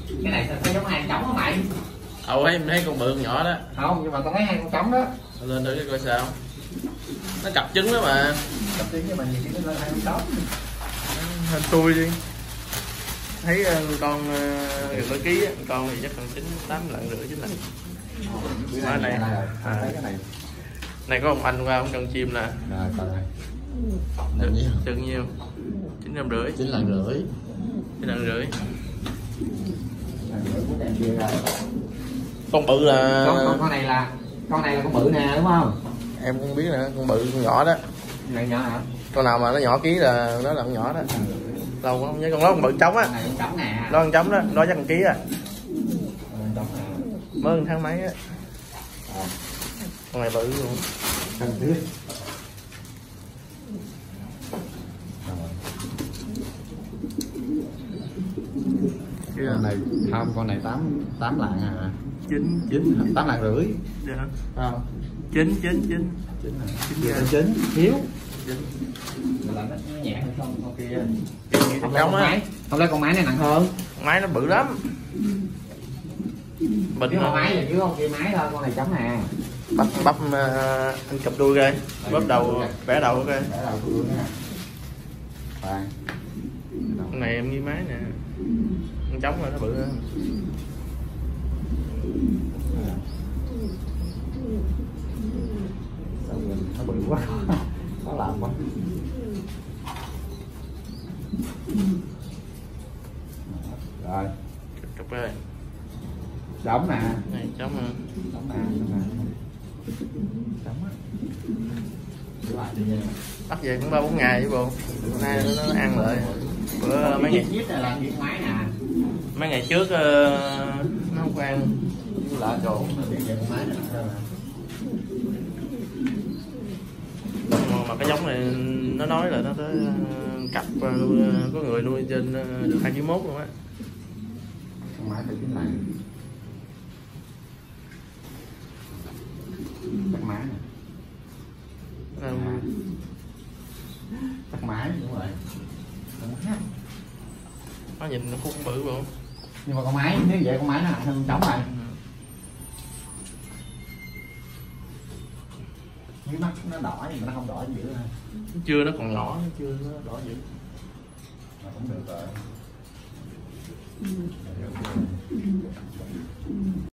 Cái này có giống hai con trống hả mày? Em thấy con bự con nhỏ đó. Không, nhưng mà con thấy hai con trống đó. Lên thử coi sao. Nó cặp trứng đó mà. Cặp trứng nhưng mà nhiều khi nó lên hai con trống. Hên xui đi. Thấy con gần nửa ký á, con thì chắc còn 8 lạng rưỡi 9 lạng. Này thấy cái này. Này có ông anh qua ông cần chim nè. Rồi còn này. Chừng nhiêu? 950. 9 lạng rưỡi. 9 lạng rưỡi. Kia ra. Con bự là con này là con bự nè đúng không? em không biết nữa, con bự con nhỏ đó. Này nhỏ hả? Con nào mà nó nhỏ ký là nó là con nhỏ đó. Lâu không nhớ con đó con bự trống á. Này con trống nè. Đó con trống đó, đó chắc con ký à. Trống nè. Mới 1 tháng mấy á. Con này bự luôn. Cần thiết. Con này không, con này 8 lạng à. 9 8 lạng rưỡi. Dạ hả? Không. 9 9 thiếu. 9. Là nó nhẹ hơn con kia. Không á. Không lẽ con máy này nặng hơn? Máy nó bự lắm. Mình Nếu mà máy là chứ con kia máy thôi, con này trống nè. bắp anh cặp đuôi coi, bắp đầu bẻ đầu coi. Bẻ đầu đuôi nè. Con này em nghi máy nè. Con trống là nó bự hơn. Nó bự quá. Khó làm quá. Rồi. Cặp ơi. Trống nè. Này trống nè. Trống nè. Trống á. Bắt về cũng 3-4 ngày chứ bộ. Nay nó ăn lại. Bữa mấy ngày trước nó không có ăn. Lạ chỗ Mà cái giống này nó nói là nó tới cặp có người nuôi trên được 2,1 kg luôn á. con máy phải chính này. Tắt máy nè. Tắt máy đúng rồi. Nó nhìn nó cũng bự luôn. Nhưng mà con máy nếu vậy con máy nó nặng hơn trống này. Cái mắt nó đỏ nhưng mà nó không đỏ dữ ha. Chưa, nó còn nhỏ, nó chưa nó đỏ dữ. Mà cũng được rồi.